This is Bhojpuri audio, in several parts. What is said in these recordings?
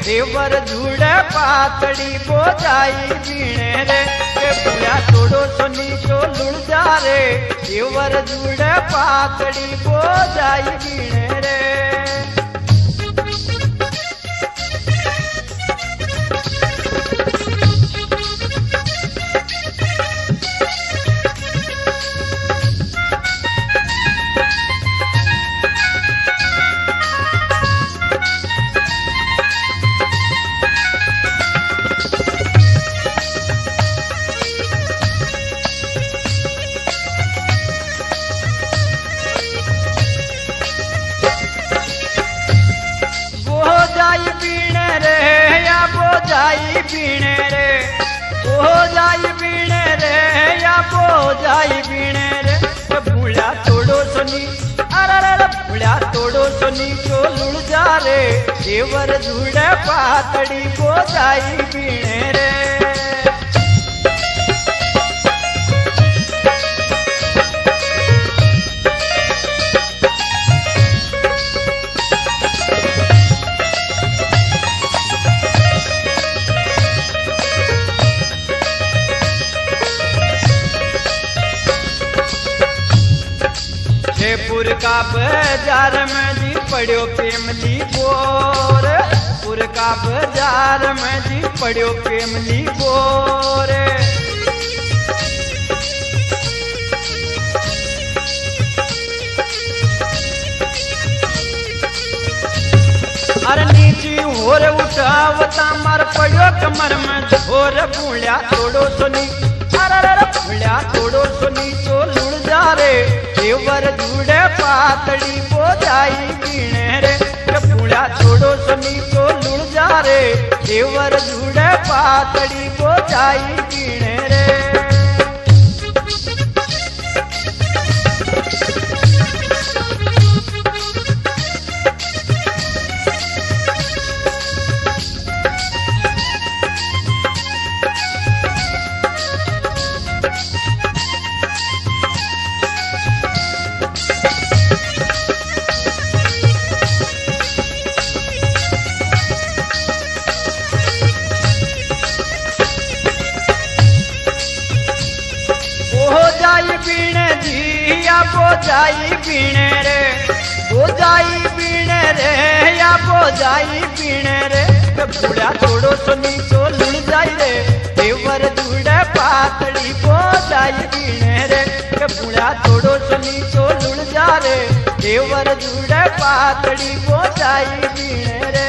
देवर झूड़े पातड़ी बोजाई बीणे रे के बुढ़ा थोड़ो सो नीचो लुड़ जा रे देवर झूड़े पातड़ी बोजाई बीणे रे। जाई बीणे रे ओ जाई बीणे रे या बो जाई बीणे रे बुढ़ा तोड़ो सोनी अरे बुढ़ा तोड़ो सोनी को लुड़ जा रे देवर झूड़े पातड़ी बो जाई बीणे रे। जयपुर का बाजार में जी पड़ो पेमली बोर पुर का बाजार में जी पड़ो पेमली बोर। अरे नीची होर उठावता मार पड़ो कमर में झोर बुढ़िया तोड़ो सोनी अरे बुढ़िया तोड़ो सोनी तो लुड़ जा रे देवर झूड़े पातड़ी बोजाई बीणे रे बुढ़ा छोड़ो सोनी तो लुड़ जा रे देवर झूड़े पातड़ी बोजाई बीणे रे। बीणे जी या बोजाई बीणे रे बोजाई बीणे रे या बोजाई बीणे रे बुढ़ा थोड़ो सो नीचो लुड़ जाई रे देवर झूड़े पातड़ी बोजाई बीणे रे बुढ़ा थोड़ो सो नीचो लुड़ जा रे देवर झूड़े पातड़ी बोजाई बीणे रे।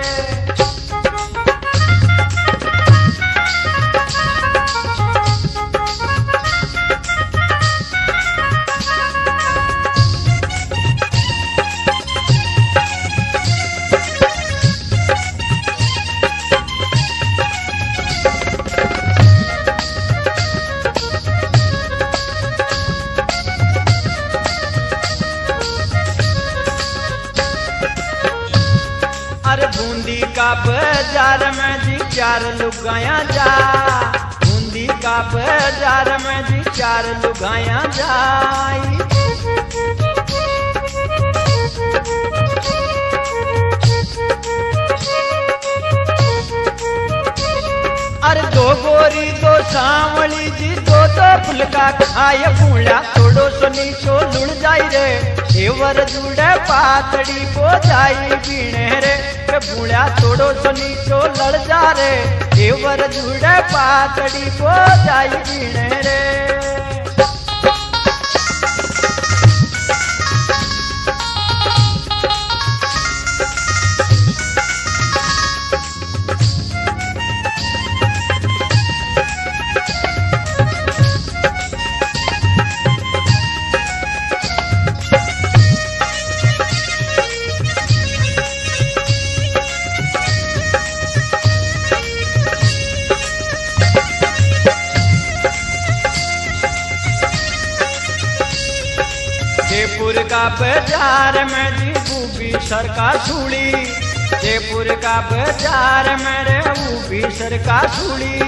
बूंदी का बाजार में जी चार लुगाया जा बूंदी का बाजार में जी चार लुगाया जाई। अरे दो गोरी दो सांवली जी दो फुलका खाए बुढ़ा थोड़ो सो नीचो लुड़ जाई रे देवर झूड़े पातड़ी बोजाई बीणे रे बुढ़ा थोड़ो सो नीचो लड़ जा रे देवर झूड़े पातड़ी बोजाई बीणे रे। जयपुर का बाजार में जी बूबी सरका सूड़ी जयपुर का बाजार में रे बूबी सरका सूड़ी।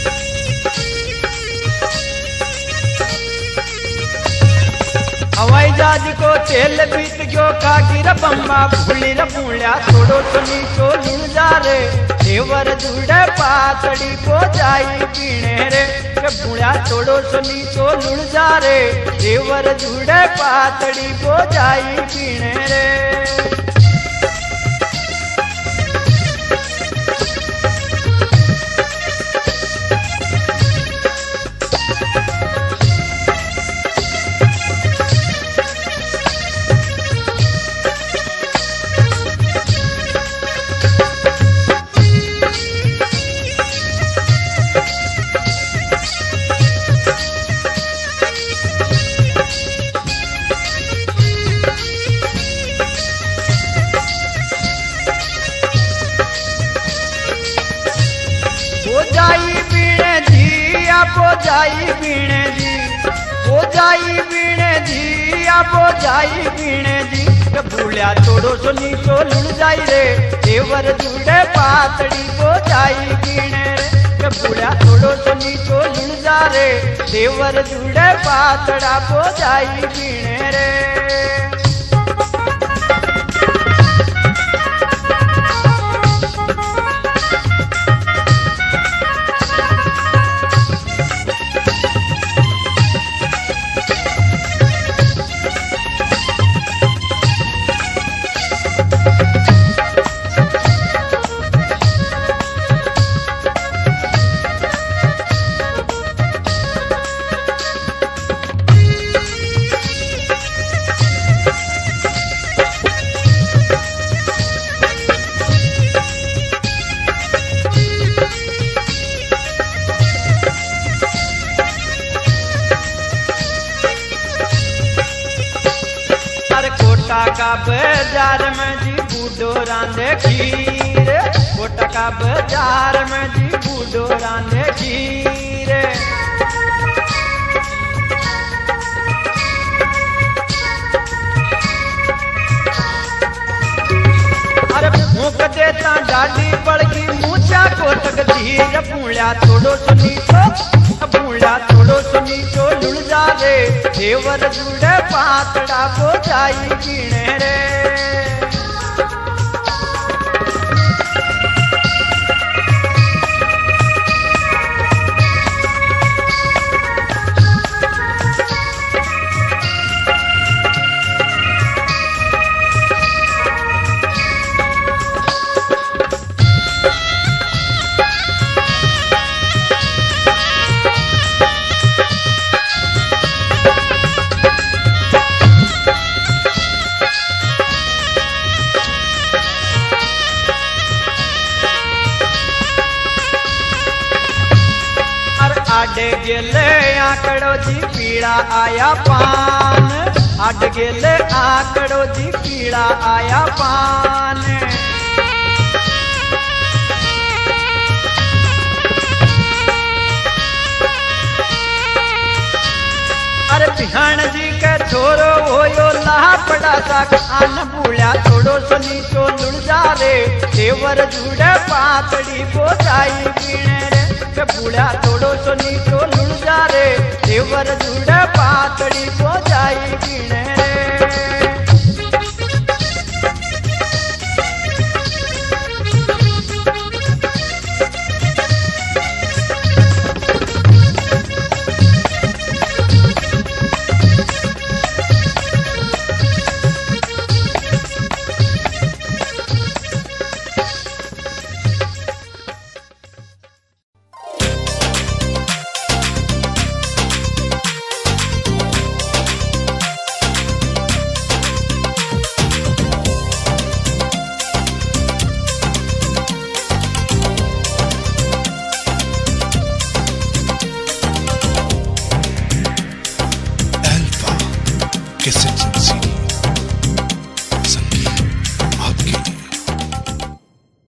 हवाई जाज को तेल बीत गयो कागिर बम्मा भूली रे भूलिया थोड़ो सो नीचो लुण जा रे देवर जुड़े पातड़ी को जाई पीने रे के भूलिया थोड़ो सो नीचो लुण जा रे देवर जुड़े पातड़ी को जाई पीने रे। जाई बीणे जी ओ जाई बीणे जी आप जाई बीणे जी के भूलिया थोड़ो सो नीचो लुण जाई रे देवर जुड़े पातड़ी को जाई बीणे रे के भूलिया थोड़ो सो नीचो लुण जा रे देवर जुड़े पातड़ा को जाई बीणे रे। कोटा का बाजार में जी बूढ़ो रांधे खीर कोटा का बाजार में जी बूढ़ो रांधे खीर अरे भूख देता डाली पड़गी मूचा कोटक धीर भूलिया थोड़ो सो नीचो भूलिया थोड़ो सो नीचो लुण जा रे देवर जुड़े पातड़ा को जाई पीने रे। आड गेले आकड़ो जी पीड़ा आया पान आड गेले आकड़ो जी पीड़ा आया पान अरे बिहान जी के छोरो होयो लापड़ा सा खान भूलिया थोड़ो सो नीचो लुण जा रे देवर जुड़े पातड़ी को जाई पीने रे के भूलिया थोड़ो सो नीचो लुण जा रे देवर जुड़े पातड़ी को जाई पीने रे।